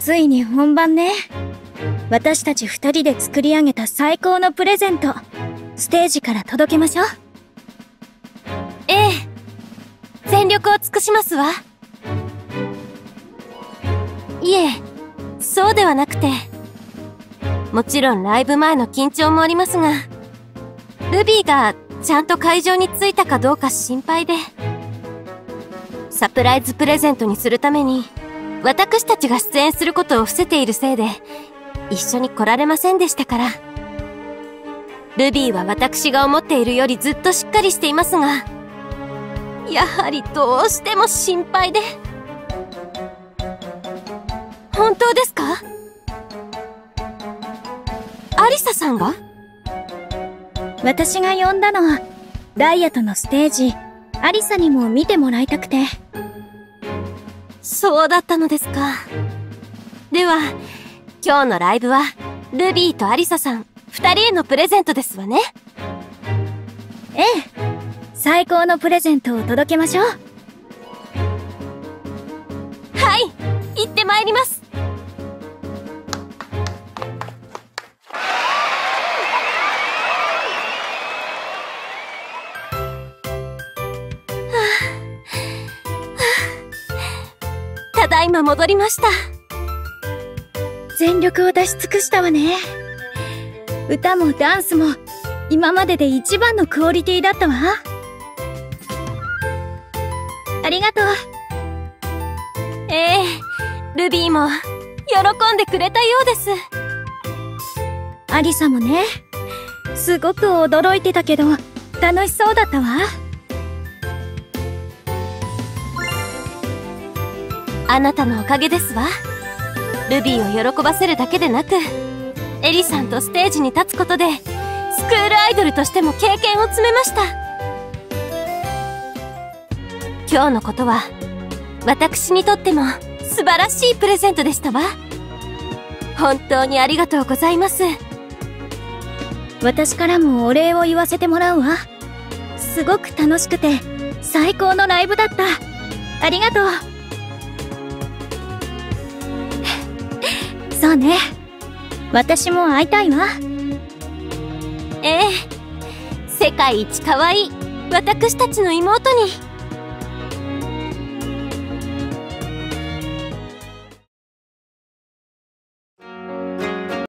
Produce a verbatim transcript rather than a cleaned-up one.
ついに本番ね。私たち二人で作り上げた最高のプレゼント、ステージから届けましょう。 ええ、全力を尽くしますわ。いえ、そうではなくて、もちろんライブ前の緊張もありますが、ルビーがちゃんと会場に着いたかどうか心配で、サプライズプレゼントにするために、私たちが出演することを伏せているせいで、一緒に来られませんでしたから。ルビーは私が思っているよりずっとしっかりしていますが、やはりどうしても心配で。本当ですか？アリサさんが？ 私が呼んだのは、ダイヤとのステージ、アリサにも見てもらいたくて。 そうだったのですか。では、今日のライブは、ルビーとアリサさん、二人へのプレゼントですわね。 ええ。最高のプレゼントを届けましょう。 はい、行ってまいります。ただいま戻りました。 全力を出し尽くしたわね。歌もダンスも今までで一番のクオリティだったわ。ありがとう。 ええ、ルビーも喜んでくれたようです。 アリサもね、すごく驚いてたけど楽しそうだったわ。 あなたのおかげですわ。ルビーを喜ばせるだけでなく、エリさんとステージに立つことで、スクールアイドルとしても経験を積めました。今日のことは、私にとっても素晴らしいプレゼントでしたわ。本当にありがとうございます。 私からもお礼を言わせてもらうわ。すごく楽しくて、最高のライブだった。ありがとう。そうね。私も会いたいわ。 ええ、世界一可愛い私たちの妹に